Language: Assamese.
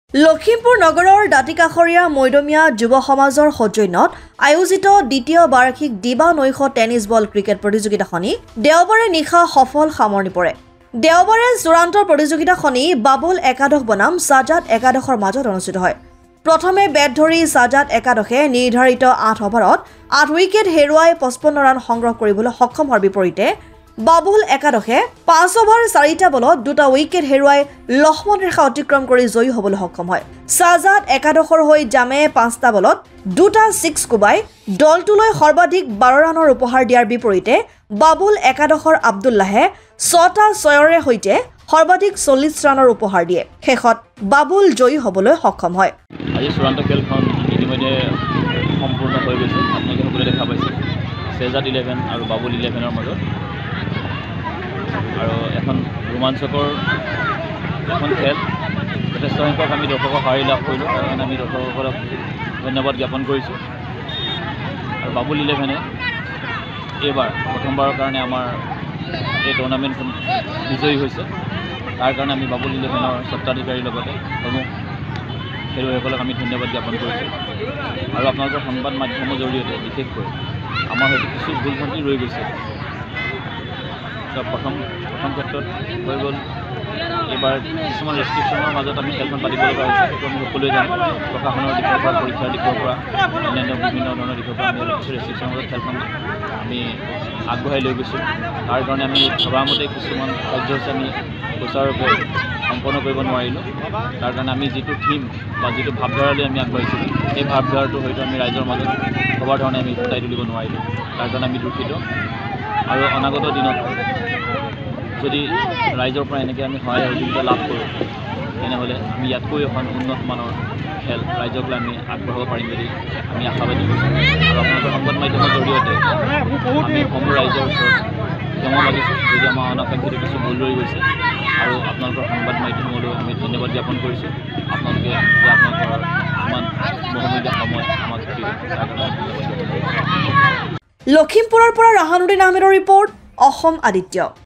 লখিমপুৰ নগৰৰ দাঁতিকাষৰীয়া মৈদমীয়া যুৱ সমাজৰ সৌজন্যত আয়োজিত দ্বিতীয় বাৰ্ষিক দিবা নৈশ টেনিছ বল ক্ৰিকেট প্ৰতিযোগিতাখনি দেওবাৰে নিশা সফল সামৰণি পৰে। দেওবাৰে চূড়ান্ত প্ৰতিযোগিতাখনি বাবুল একাদশ বনাম সাজাদ একাদশৰ মাজত অনুষ্ঠিত হয়। প্ৰথমে বেট ধৰি সাজাদ একাদশে নিৰ্ধাৰিত 8 অভাৰত 8 উইকেট হেৰুৱাই 55 ৰান সংগ্ৰহ কৰিবলৈ সক্ষম হোৱাৰ বিপৰীতে বাবুল একাদশে 5 অভাৰ 4টা বলত 2টা উইকেট হেৰুৱাই লক্ষ্মণ ৰেখা অতিক্ৰম কৰি জয়ী হ'বলৈ সক্ষম হয়। সাজাদ একাদশৰ হৈ জামে 5টা বলত 2টা 6 কোবাই দলটোলৈ সৰ্বাধিক 12 ৰানৰ উপহাৰ দিয়াৰ বিপৰীতে বাবুল একাদশৰ আব্দুল্লাহে 6টা 6ৰে সৈতে সৰ্বাধিক 40 ৰানৰ উপহাৰ দিয়ে। শেষত বাবুল জয়ী হ'বলৈ সক্ষম হয়। আজি চূড়ান্ত খেলখন ইতিমধ্যে সম্পূৰ্ণ হৈ গৈছে। আপোনালোকে সকলোৱে দেখা পাইছে সাজাদ 11 আৰু বাবুল 11ৰ মাজত আৰু এখন ৰোমাঞ্চকৰ এখন খেল। যথেষ্ট সংখ্যক আমি দৰ্শকৰ সঁহাৰি লাভ কৰিলোঁ, তাৰ কাৰণে আমি দৰ্শকসকলক ধন্যবাদ জ্ঞাপন কৰিছোঁ। আৰু বাবুল 11 এইবাৰ প্ৰথমবাৰৰ কাৰণে আমাৰ এই টুৰ্ণামেণ্টখন বিজয়ী হৈছে। তাৰ কাৰণে আমি বাবুল 11ৰ স্বত্বাধিকাৰীৰ লগতে সমূহ খেলুৱৈসকলক আমি ধন্যবাদ জ্ঞাপন কৰিছোঁ। আৰু আপোনালোকৰ সংবাদ মাধ্যমৰ জৰিয়তে বিশেষকৈ আমাৰ হয়তো কিছু ভুল ভ্ৰান্তি ৰৈ গৈছে। প্ৰথম ক্ষেত্ৰত হৈ গ'ল এইবাৰ কিছুমান ৰেষ্ট্ৰিকশ্যনৰ মাজত আমি খেলখন পাতিব লগা হৈছে। সেইটো আমি সকলোৱে জানো। প্ৰশাসনৰ দিশৰ পৰা, পৰীক্ষাৰ দিশৰ পৰা, অন্যান্য বিভিন্ন ধৰণৰ দিশৰ পৰা আমি কিছু ৰেষ্ট্ৰিকশ্যনৰ মাজত খেলখন আমি আগবঢ়াই লৈ গৈছোঁ। তাৰ কাৰণে আমি ভবামতে কিছুমান কাৰ্যসূচী আমি সুচাৰুৰূপে সম্পন্ন কৰিব নোৱাৰিলোঁ। তাৰ কাৰণে আমি যিটো থিম বা যিটো ভাৱধাৰালৈ আমি আগবাঢ়িছিলোঁ, সেই ভাৱধাৰাটো হয়তো আমি ৰাইজৰ মাজত ভবাৰ ধৰণে আমি ফুটাই তুলিব নোৱাৰিলোঁ। তাৰ কাৰণে আমি দুখিত। আৰু অনাগত দিনত যদি ৰাইজৰ পৰা এনেকৈ আমি সহায় সহযোগিতা লাভ কৰোঁ, তেনেহ'লে আমি ইয়াতকৈ এখন উন্নত মানৰ খেল ৰাইজক আমি আগবঢ়াব পাৰিম বুলি আমি আশাবাদী। আৰু আপোনালোকৰ সংবাদ মাধ্যমৰ জৰিয়তে আমি সমূহ ৰাইজৰ ওচৰত ক্ষমা মাগিছোঁ যদি আমাৰ অনাকাংক্ষিত কিছু ভুল ৰৈ গৈছে। আৰু আপোনালোকৰ সংবাদ মাধ্যমলৈ আমি ধন্যবাদ জ্ঞাপন কৰিছোঁ। আপোনালোকে যে আপোনালোকৰ ইমান বহুমূল্য সময় আমাক দিয়ে, তাৰ কাৰণে ধন্যবাদ জ্ঞাপন কৰিছোঁ। লখিমপুৰৰ পৰা ৰাহানুদ্দিন আহমেদৰ ৰিপৰ্ট, অসম আদিত্য।